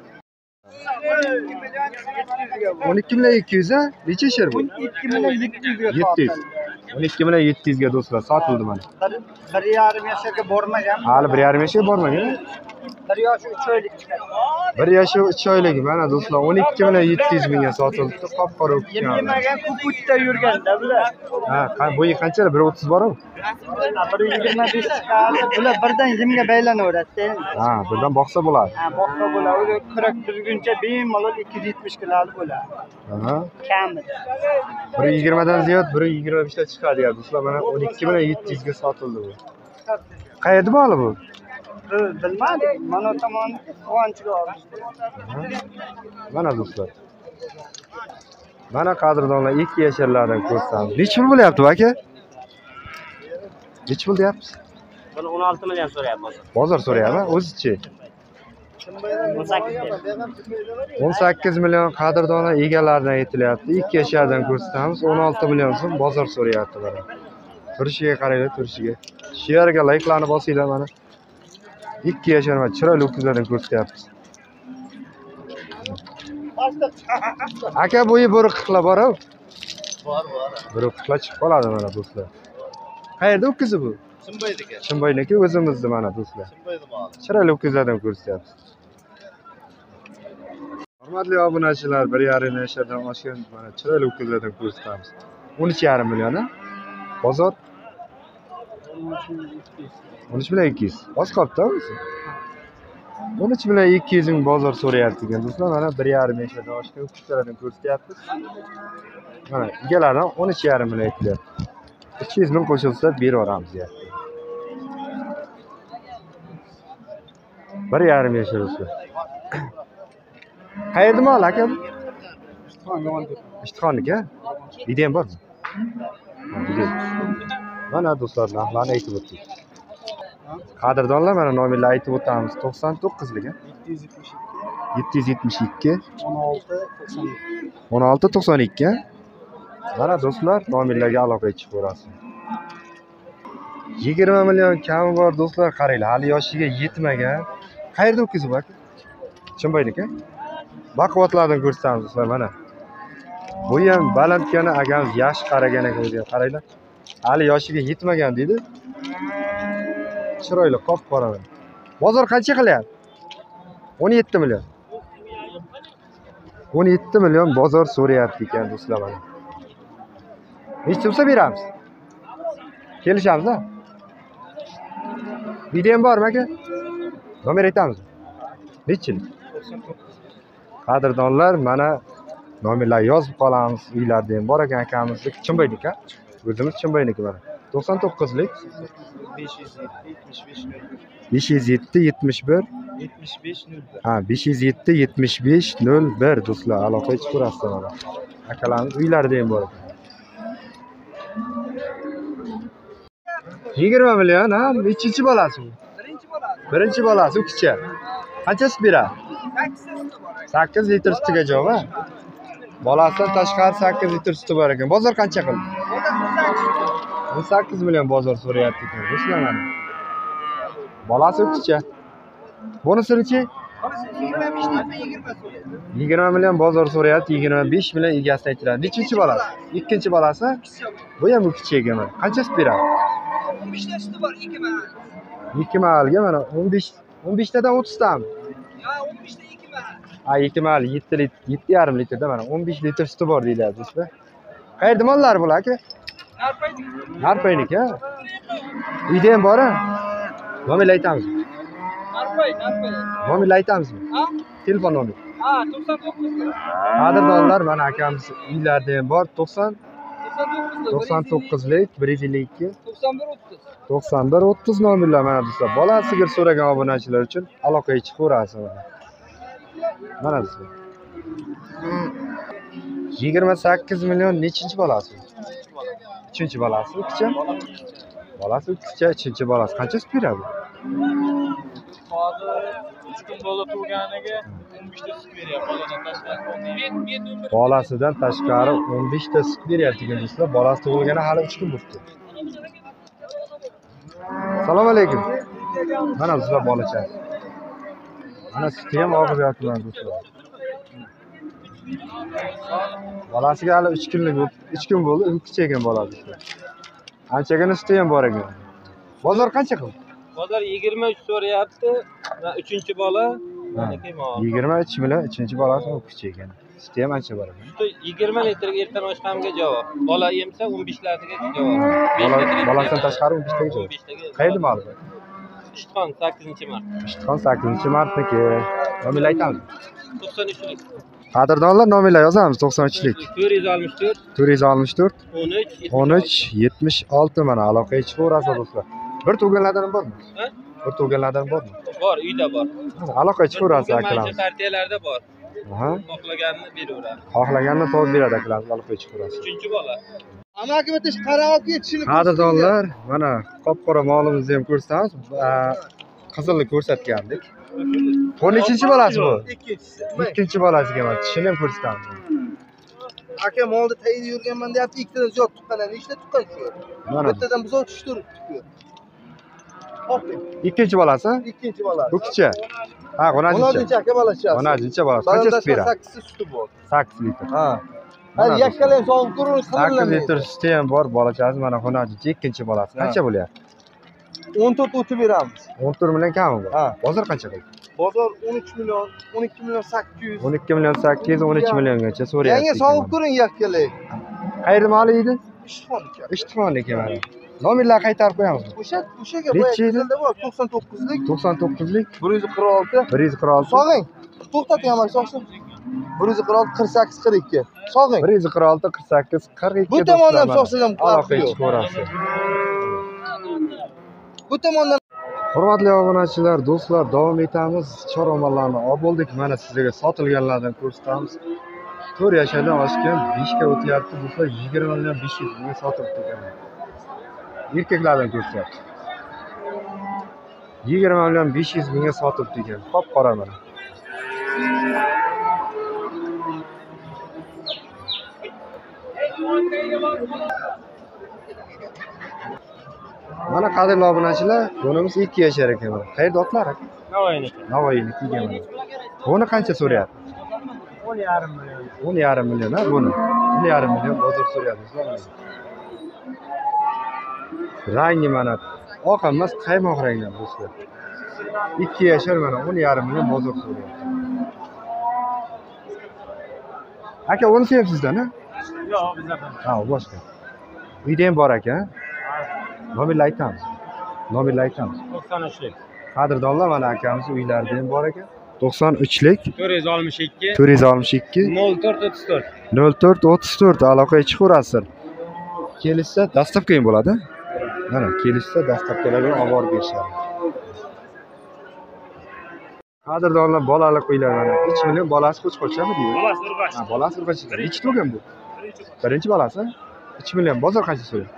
o'n ikki million ikki yuz a? Necha shir bu? o'n ikki million yetti yuzga yetti yuz. o'n ikki million yetti yuz ga do'stlar sotildi mana. bir yarim yasharga bormagan. Hali bir yarim yashga bormagan. bir yosh uch oylik chiqadi. bir yoshi uch oylik mana do'stlar o'n ikki million yetti yuz mingga sotildi. Qop-qora o'tgan. Yemagan kuputda yurganda bular. Ha, bo'yi qanchalar? bir o'ttiz bormi? bir yigirma besh chiqadi. Bular birdan yemga baylanaveradi. Ha, birdan boqsa bo'ladi. Ha, boshqa bo'ladi. Kurak turguncha bemalol ikki yuz yetmish kiloli bo'ladi. Ha. Kamida. bir yigirma dan ziyod bir yigirma besh ta chiqadi do'stlar. Mana o'n ikki million yetti yuz ga sotildi bu. Qayerda moli bu? Bilmadim. Mana tomon quvonchga olishdi. Mana do'stlar. Mana qadrdonlar ikki yasharlardan ko'rsam. Necha pul bo'lyapti aka? Necha pul deyapsiz? Buni o'n olti million so'rayapmiz. Bozor so'rayapmi? O'zichi? o'n sakkiz. o'n sakkiz million qadrdonlar egalaridan aytilyapti. ikki yashardan ko'rsatamiz. o'n olti million so'm bozor so'rayapti mana. Turishiga qaranglar, turishiga. She'rga layklarni bosinglar mana. ikki yashar va chiroyli o'tkazlardan ko'rsatyapmiz. Aka bo'yi bir qirqlar bor-ku. Bor, bor. Bir qirqlar chiqib qoladi mana do'stlar. Qayerda o'tkizi bu? Chimbaydiki. Chimbayniki o'zimizni mana do'stlar. Chimbaydi mol. Chiroyli o'tkazlardan ko'rsatyapmiz. Hurmatli obunachilar, bir yarim yashardan oshgan mana chiroyli o'tkazlardan ko'rsatamiz. o'n uch yarim million a? Bozor o'n uch million ikki yuz. Oz qolibdi o'zi. o'n uch million ikki yuz ming bozor so'rayapti ekan do'stlar. Mana bir yarim yashardan oshgan o'tkazlardan ko'rsatyapmiz. Mana egalaridan o'n uch yarim million aytilyapti. uch yuz ming qo'shilsa berib yuboramiz deyapti. bir yarim yashar do'stlar. Qayerda mol aka? Ishtixonniki? Uyda ham bormi? Uyda. Mana do'stlar, narxlarni aytib o'tdik. Qadrdonlar mana nomerlarni aytib o'tamiz. to'qson to'qqizlik yetti yuz yetmish ikki o'n olti to'qson ikki. Mana do'stlar, nomerlarga aloqaga chiqib ko'rasiz. yigirma million kami bor do'stlar, qaranglar, hali yoshiga yetmagan. Qayerda o'tkazib aka? Chimbayniki? Baquvvatlardan ko'rsatamiz do'stlar mana. Bu ham balandgani agamiz yosh qaragan ekan o'ziga, qaranglar. Hali yoshiga yetmagan dedi. Chiroyli qop-qora. Bozor qancha qilyapti? o'n yetti million. o'n yetti million bozor so'rayapti ekan do'stlar mana. Necha bo'lsa beramiz? Kelishamiz-a? Video ham bormi aka? Nomer aytamiz. Nechi? Qadrdonlar mana nomerlarni yozib qolamiz. Uylarda ham bor ekan akamizniki, Chimbayniki. O'zimiz Chimbayniki mana. to'qson to'qqizlik besh yuz yetti yetmish bir ha besh yuz yetti yetmish besh nol bir do'stlar, aloqaga chiqib ko'rasiz mana. Akalarimiz uylarida ham bor ekan. yigirma million ha, nechinchi bolasi bu? Birinchi bo'ladi. Birinchi bolasi ukicha. Qanchasi beradi? sakkiz litr sutiga javob ha. Bolasidan tashqari sakkiz litr suti bor ekan. Bozor qancha qildi? o'n sakkiz million bozor so'rayapti ekan. Do'stlar mana. Bolasi ukicha. Bunisi-chi? yigirma million bozor so'rayapti, yigirma besh million egasidan aytiladi. Nechinchi bolasi? Ikkinchi bolasi? Bu ham ukicha ekan mana. Qanchasi beradi? o'n besh ta suti bor, ikki mahal. ikki mahalga mana o'n besh o'n besh tadan o'ttiz tami? Ya o'n besh ta ikki mahal. Ha, ikki mahal yetti litr, yetti yarim litrda mana o'n besh litr suti bor deyiladi do'stlar. Qayerda mollar bular aka? Narpayniki. Narpayniki ha? Uyda ham bor-a? Nomer aytamiz. Narpay, narpay. Nomer aytamizmi? Ha? Telefon nomer. Ha, to'qson to'qqiz. Qadrdonlar mana akamiz uylarda ham bor. to'qson to'qson to'qqizlik bir yuz ellik ikki to'qson bir o'ttiz. to'qson bir o'ttiz nomerlar mana do'stlar. Bola sigir so'ragan obunachilar uchun aloqaga chiqaverasiz mana. Mana do'stlar. yigirma sakkiz million nechinchi bolasi? uchinchi bolasi, ukicha. Bolasi ukicha, uchinchi bolasi. Qanchasi beradi? Hozir uch kun bo'ldi tug'ganiga o'n besh ta sut beryapti. Boladan tashqari. Men men nomer Bolasidan tashqari o'n besh ta sut beryapti ekan do'stlar. Bolasi tug'ilgani hali uch kun bo'libdi. Assalomu alaykum. Mana sizlar bolachasi. Mana suti ham og'ib yotibman do'stlar. Bolasiga hali uch kunlik uch kun bo'ldi, kichik ekan bola do'stlar. Anchagina suti ham bor ekan. Bozor qancha qildi? Bozor yigirma uch so'rayapti. Va uchinchi bola maniki mol. yigirma uch million uchinchi bolasi kichik ekan. Suti ham ancha bor ekan. Suti yigirma litrga ertadan oshqamga javob. Bola yemsa o'n besh litrga javob. Bola bolasidan tashqari o'n besh taga javob. o'n besh taga. Qayerda ma'lum? Ishtixon sakkizinchi mart. Ishtixon sakkizinchi martniki. Nomini aytamiz. to'qson uchlik. Qadrdonlar nomini yozamiz to'qson uchlik. to'rt yuz oltmish to'rt. to'rt yuz oltmish to'rt. o'n uch. o'n uch yetmish olti mana aloqaga chiqaverasiz do'stlar. Bir tug'ilganlardan bormi? Ha? Bir tug'ilganlardan bormi? Bor, uyda bor. Aloqaga chiqaverasiz akalar. Mana partiyalarda bor. Aha. Xohlaganini beraveradi. Xohlaganini topib beradi akalar, aloqaga chiqaverasiz. Uchinchi bola. Amaki bitish qarab ketishini. Qadrdonlar, mana qop-qora molimizni ham ko'rsatamiz. Qizilni ko'rsatgandik. o'n nechinchi bolasi bu? Ikkinchisi. Ikkinchi bolasiga mana tishini ham ko'rsatamiz. Aka molni tayinlab yurganman deyapti, ikkitadan ziyod tuqqan, nechta tuqqan shu? Mana Bittadan buzoq tushtirib tuqqan. Hoping. ikkinchi bolasi? Ikkinchi bolasi. Bu kichi. Ha, o'ninchi. o'ninchi aka bolachasi. o'ninchi bolasi. Qancha sut beradi? sakkiz suti bor. sakkiz litr. Ha. Hali yakkala ham sog'ib turib, sakkiz litr suti ham bor bolachasi, mana o'ninchi ikkinchi bolasi. Qancha bo'lyapti? o'n to'rt o'tib beramiz. o'n to'rt million kami bu. Ha. Bozor qancha qildi? Bozor o'n uch million, o'n ikki million sakkiz yuz. o'n ikki million sakkiz yuz, o'n uch milliongacha so'rayapti. Yangi sog'ib ko'ring yakkala. Qayerda moli edi? Ishtixon aka. Ishtixonniki mana. Nomerlar qaytarib qo'yamiz. O'sha o'shaga Nechi edi? qo'yingizda bor to'qson to'qqizlik, to'qson to'qqizlik, bir yuz qirq olti. bir yuz qirq olti, Sog'ing. To'xtating hamma sog'sin. bir yuz qirq olti, qirq sakkiz, qirq ikki. Sog'ing. bir yuz qirq olti, qirq sakkiz, qirq ikki. Bu tomondan sog'sa ham aloqaga chiqaverasiz. Bu tomondan Hurmatli obunachilar, do'stlar, davom etamiz. Chorvamallarni olib bo'ldik. Mana sizlarga sotilganlardan ko'rsatamiz. to'rt yoshdan oshgan besh ga o'tyapti. Do'stlar, yigirma million besh yuz mingga sotib turgan. Erkaklardan ko'rsatyapti. yigirma million besh yuz mingga sotib turgan. Qop qora mana. Mana qadrli obunachilar, bunimiz ikki yashar ekan. Qayerda otlar aka? Navoiyniki. Navoiyniki ekan. Buni qancha so'rayapti? o'n yarim million. o'n yarim million ha buni. o'n yarim million bozor so'rayapsizlar. Rangi mana oq emas, qaymoq rangdan do'stlar. ikki yashar mana o'n yarim million bozor so'rayapti. Aka, uni ham sizdan ha? Yo'q, bizdan. Ha, boshqa. Uyda ham bor aka. Nomerni aytamiz. Nomerni aytamiz. to'qson uchlik. Qadrdonlar, mana akamiz uylarida ham bor ekan. to'qson uchlik, to'rt yuz oltmish ikki, to'rt yuz oltmish ikki, nol to'rt o'ttiz to'rt. nol to'rt o'ttiz to'rt aloqaga chiqaverasiz. Kelishsa dastavka ham bo'ladi. Mana kelishsa dastavkalarga olib borib berishadi. Qadrdonlar, bolali qo'ylar mana uch million bolasi qo'chqorchami deydi? Bolasi urg'och. Ha, bolasi urg'och. Nechi to'lgan bu? Birinchi bolasi? uch million. Bozor qancha so'rayapti?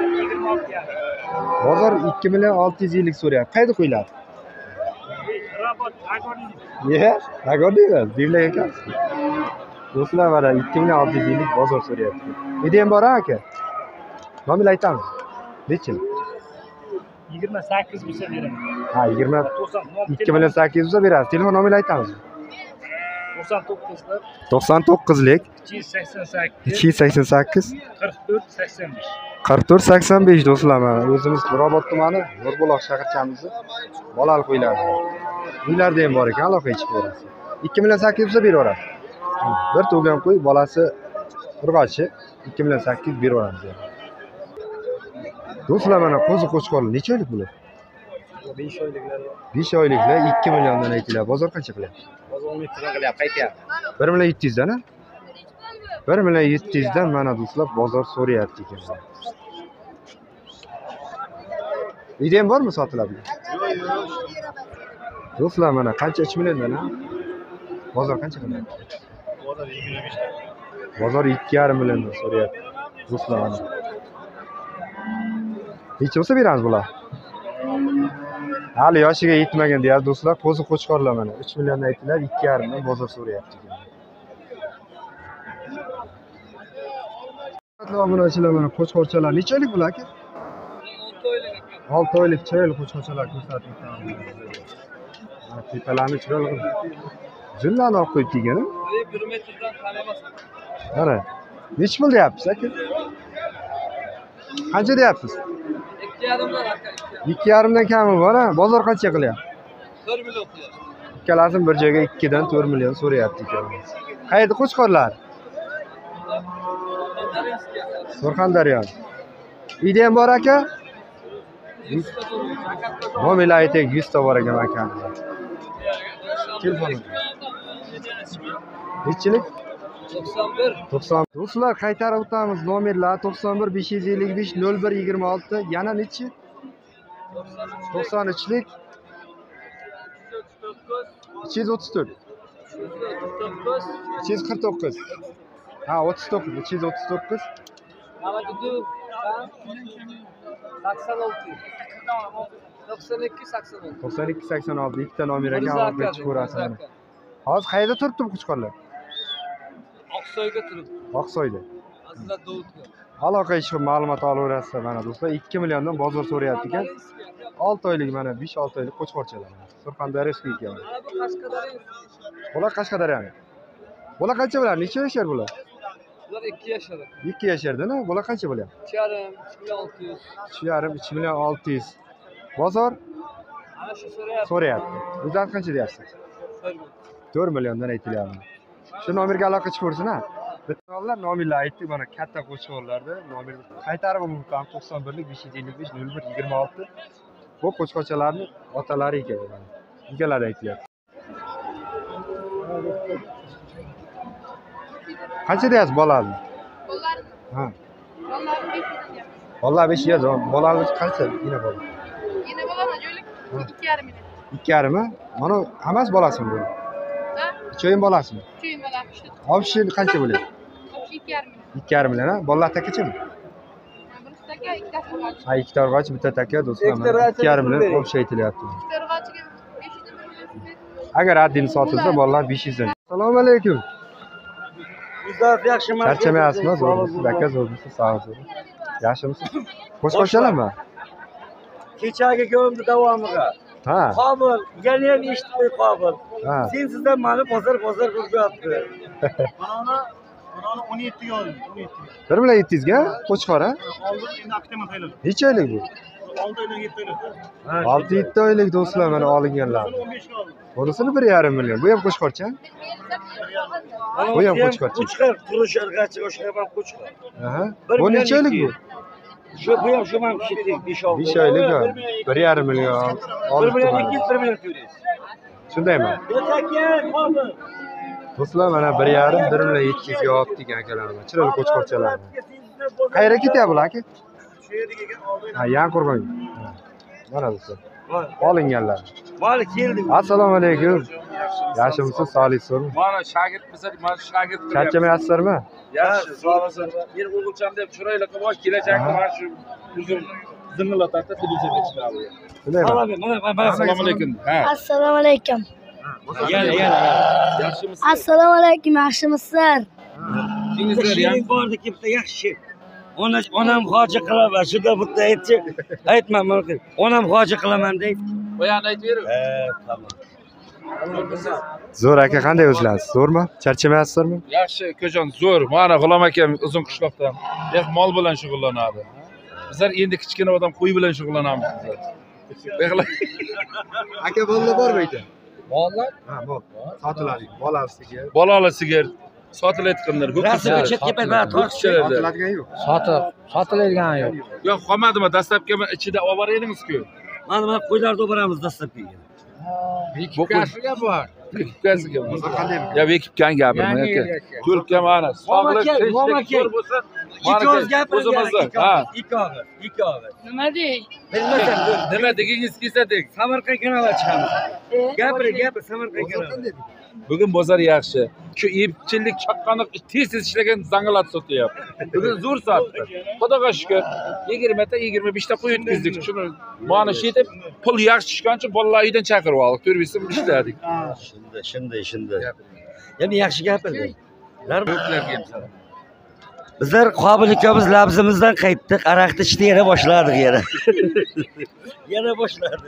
Bozor ikki million olti yuz ellik so'rayapti. Qayerda qo'yiladi? Rabot, agorni. Ye, nagordingmi? Devlar ekan. Do'stlar, mana ikki million olti yuz ellik bozor so'rayapti. Uyda ham bor aka? Nomerni aytamiz. Nechi? yigirma sakkiz bo'lsa beraman. Ha, yigirma to'qson ikki million sakkiz yuz berasiz. Telefon nomerini aytamiz. to'qson to'qqizlik, to'qson to'qqizlik, ikki yuz sakson sakkiz, ikki yuz sakson sakkiz, qirq to'rt sakson besh. qirq to'rt sakson besh do'stlar. Mana o'zimiz Mirobod tumani, Nurbuloq shaharchamizni bolali qo'ylar. Uylarda ham bor ekan, aloqaga chiqaverasiz. ikki million sakkiz yuz beraverasiz. Bir tug'ilgan qo'y, bolasi urg'ochi ikki million sakkiz yuz beraveramiz. Do'stlar, mana qo'zi qo'chqorlar necha oylik bular? besh oyliklar. besh oyliklar ikki milliondan aytilar. Bozor qancha qilyapti? Bozor o'n yetti dan qilyapti, qaytyapti. bir million yetti yuz dan a? bir million yetti yuz dan mana do'stlar bozor so'rayapti ekan. Uyda ham bormi sotiladi? yo'q, yo'q. Do'stlar, mana qancha uch milliondan a? Bozor qancha qilyapti? Bozor yigirma besh dan. Bozor ikki yarim milliondan so'rayapti. Do'stlar, mana. Necha bo'lsa beramiz bular? Hali yoshiga yetmagan deyapti do'stlar. Qo'zi qo'chqorlar mana uch milliondan aytilar, ikki yarim dan bozor so'rayapti. Hurmatli obunachilar, mana qo'chqorchalar necha oylik bular aka? olti oylik ekan. olti oylik chiroyli qo'shqochalar ko'rsatib o'tamiz. Mana tepalarni chiroyli qilib. Jillarni olib qo'yib kelgan. bir metrdan kam emas. Mana. Nech pul deyapsiz aka? Qancha deyapsiz? ikki yarimdan aka. ikki yarimdan kami bor, ha? Bozor qancha qilyapti? to'rt million qilyapti. Ikkalasini bir joyga ikkidan to'rt million so'rayapti ikkalamiz. Qayerda qo'chqorlar? Surxondaryo. Uyda ham bor aka? Nomini ayting, yuz ta bor ekan akamiz. Telefon. Nechilik? to'qson bir. to'qson. Do'stlar, qaytarib o'tamiz nomerlar to'qson bir besh yuz ellik besh nol bir yigirma olti. Yana nechi? to'qson uchlik uch yuz o'ttiz to'rt. uch yuz qirq to'qqiz. Ha, o'ttiz to'qqiz, uch yuz o'ttiz to'qqiz. sakson olti. to'qson ikki sakson olti. to'qson ikki sakson olti ikkita nomer ekan, olib chiqaverasizlar. Hozir qayerda turibdi qo'chqorlar? Oqsoyga turib. Oqsoyda. Hazrat Dovudga. Aloqa ishi ma'lumot olaverasizlar mana do'stlar. ikki milliondan bozor so'rayapti ekan. olti oylik mana besh olti oylik qo'chqorchalar. Surxondaryoskiy ekan. Mana bu Qashqadaryo. Bular Qashqadaryoni. Bular qancha bular? Necha yashar bular? Bular ikki yashadi. ikki yasharda-na? Bular qancha bo'lyapti? uch yarim, uch million olti yuz. uch yarim, uch million olti yuz. Bozor Ana shu so'rayapti. so'rayapti. Bizdan qancha deyapsiz? to'rt milliondan aytilyapti. Shu nomerga aloqa chiqaversin ha. Bittalar nomerlar aytdik mana katta qo'chqorlarda nomer qaytarib o'tamiz to'qson birlik besh yuz ellik besh nol bir yigirma olti. Bu qo'chqorchalarning otalari ekan mana. Egalari aytyapti. Qancha deyapsiz bolani? Bolalar. Ha. Bolalar besh yuz deyapmiz. Bolalar besh yuz. Bolalar qancha? Yine bola. Yine bolani joylik ikki yarim million. ikki yarim mi? Mana hammasi bolasimi bu? Ha? Uchoyin bolasimi? Uchoyin bola. Obshi qancha bo'lyapti? Obshi ikki yarim million. ikki yarim million ha? Bolalar takachimi? Birisi taka, ikkitasi urg'och. Ha, ikkita urg'och, bitta taka do'stlar. ikki yarim million obshi aytilyapti. Ikkita urg'ochiga besh yuz million. Agar addini sotilsa bolalar besh yuz dan. Assalomu alaykum. Bizlar yaxshiman. Charchamayapsizmi? Zo'rmisiz aka, zo'rmisiz? Sog' bo'ling. Yaxshimisiz? Qo'shqo'shalarmi? Kechagi ko'rimni davomiga. Ha. Qobil, yana ham eshitmay qobil. Ha. Sen sizdan mani bozor bozor qilib Manoni, manoni o'n yettiga oldim, o'n yetti. bir million yetti yuz ga qo'chqor ha? Oldin endi aktaman tayyor. Necha oylik bu? olti oydan yetti oylik. olti yetti oylik do'stlar mana olinganlar. o'n besh ga oldim. Bunisini bir yarim million. Bu ham qo'chqorcha? Bu ham qo'chqorcha. Qo'chqor, qurish irg'achi o'sha ham qo'chqor. Aha. Bu necha oylik bu? Shu bu ham shu ham kichik besh olti. besh oylik ha. bir yarim million. bir million ikki yuz bir million to'laysiz. Shundaymi? Yo'takan, qobil. Do'stlar mana bir yarim bir million yetti yuz ga olib degan akalarimiz. Chiroyli qo'chqorchalar. Qayerga ketyapti bular aka? Shu yerga kelgan oldin. Ha, yan qurg'on. Mana do'stlar. Olinganlar. Mali keldi. Assalomu alaykum. Yaxshimisiz? Sog'liksizmi? Mana shagird biz mana shagird Charchamayapsizlarmi? yaxshi sog'liqsiz. Men o'g'ilcham deb chiroyli qilib olib kelajakda mana shu uzun zingillatadi televizorga chiqadi. Shundaymi? Mana mana Assalomu alaykum. Ha. Assalomu alaykum. yana yana. Yaxshimisiz? Assalomu alaykum, yaxshimisizlar? Kingizlar ham Shirin bordi bitta yaxshi. Ona onam hoji qilaman, shunda bitta aytchi. Aytma, mana onam hoji qilaman deydi. qo'yani aytib Ha, tamom. Zo'r aka, qanday o'zlasiz? Zo'rmi? Charchamayapsizlarmi? yaxshi ko'jon zo'r. Mana G'ulom akam uzun qishloqdan mol bilan shug'ullanadi. Bizlar endi kichkina odam qo'y bilan shug'ullanamiz bizlar. Aka, bolalar bormi uyda? Mollar Ha, bor. Sotiladi. Bolalisiga. bolali sigir sotilayotganlar bu Rasmga chetga mana tortib Sotiladigan yo'q. Sotib, sotiladigan yo'q. yo'q qolmadimi dastlabki ichida olib borar edingiz-ku. Mana mana qo'ylarni oboramiz dastlabki. Ekipkasiga bor. Ekipkasiga bor. Qanday? Ya ekipkan gapirma aka. Ko'rkka mana sog'lik tinchlik zo'r bo'lsa Ikki og'iz gapiring. o'zimizni. Ha. Ikki og'iz, ikki og'iz. Nima dey? Bilmasam, Nima degingiz kelsa deng. Samarqand kanalga chiqamiz. Gapiring, gapir, Samarqand kanali. Bugun bozor yaxshi. Shu epchillik chaqqani tez-tez ishlagan zangilat sotyapti. Bugun zo'r sotdi. Xudoga shukr. yigirma ta yigirma besh ta qo'y o'tkazdik. Shuni mana shu yetib pul yaxshi tushgan uchun bolalar uydan chaqirib oldik. to'rt besh so'm ishladik. Shunda, shunda, shunda. Yana yaxshi gapirding. Yo'qlarga ham Bizlar Qobil ikamiz labzimizdan qaytdik, aroqni ichishni yana boshladik yana. Yana boshladik.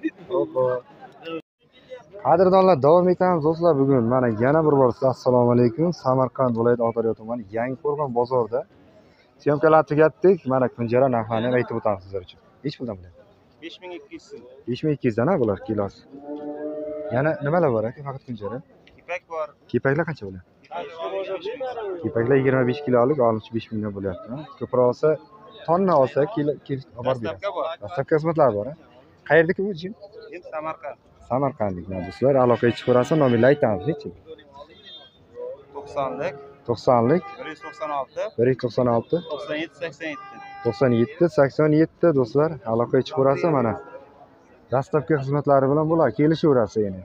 Qadrdonlar, davom etamiz do'stlar. Bugun mana yana bir bor assalomu alaykum. Samarqand viloyati Oqdaryo tumani Yangiqo'rg'on bozorida syomkalar tugatdik. Mana kunjara narxlarini aytib o'tamiz sizlar uchun. Hech puldan bilan. besh ming ikki yuz so'm. besh ming ikki yuz dan bular kilosi. Yana nimalar bor aka? Faqat kunjara. Kepak bor. Kepaklar qancha bo'ladi? Kepaklar yigirma besh kilolik oltmish besh mingdan bo'lyapti. Ko'proq olsa, tonna olsa, kilo olib beradi. Dastlabki xizmatlar bor. Qayerdaki bu jim? Men Samarqand. Samarqandliklar do'stlar, aloqaga chiqaversa, nominal aytamiz, nechi? to'qsonlik, to'qsonlik, bir yuz to'qson olti, bir yuz to'qson olti, to'qson yetti, sakson yetti. to'qson yetti, sakson yetti do'stlar, aloqaga chiqaversa mana dastlabki xizmatlari bilan bular kelishaverasa yana.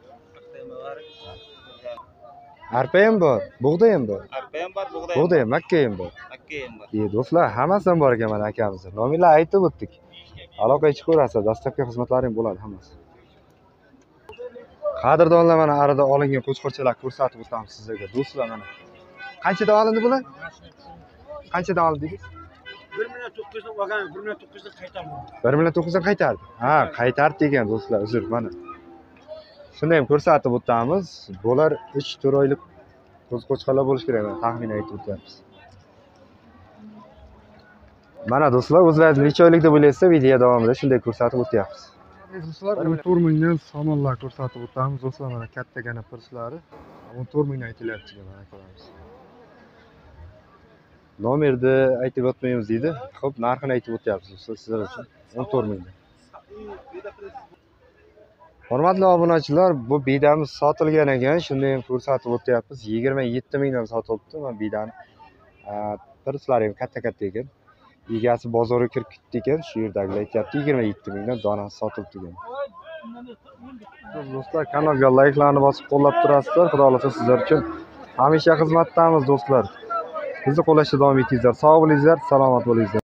Arpa ham bor, bug'doy ham bor. Arpa ham bor, bug'doy. Bug'doy ham, makka ham bor. Makka ham bor. Ey do'stlar, hammasidan bor ekan mana akamiz. Nominal aytib o'tdik. Aloqaga chiqaversa, dastlabki xizmatlari ham bo'ladi hammasi. Qadrdonlar, mana arada olingan qo'chqorchalar ko'rsatib o'tamiz sizlarga. Do'stlar, mana qanchadan olindi bular? Qanchadan olindingiz? bir million to'qqiz yuz dan olgan, bir million to'qqiz yuz dan qaytardim. bir million to'qqiz yuz dan qaytardi. Ha, qaytardi degan do'stlar, uzr, mana. Shuni ham ko'rsatib o'tamiz. Bular uch to'rt oylik qo'chqorchalar bo'lish kerak, mana taxmin aytib o'tyapmiz. Mana do'stlar, o'zlaringiz necha oylik deb o'ylaysiz, video davomida shunday ko'rsatib o'tyapmiz. Do'stlar, o'n to'rt mingdan somonlar ko'rsatib o'tamiz. Do'stlar, mana kattagina pirslari o'n to'rt mingdan aytilyapti mana ko'ramiz. Nomerni aytib o'tmaymiz deydi. Xo'p, narxini aytib o'tyapmiz do'stlar sizlar uchun. o'n to'rt mingdan. Hurmatli obunachilar, bu bedamiz sotilgan ekan, shunday ham ko'rsatib o'tyapmiz. yigirma yetti mingdan sotilibdi. Mana bedani pirslari ham katta-katta ekan. Egasi bozorga kirib ketdi ekan, shu yerdagilar aytyapti yigirma yetti mingdan donasi sotilibdi degan. Do'stlar, kanalga layklarni bosib qo'llab turasizlar. Xudo xolasa sizlar uchun hamisha xizmatdamiz do'stlar. Bizni qo'llashda davom etingizlar. Sog' bo'lingizlar, salomat bo'lingizlar.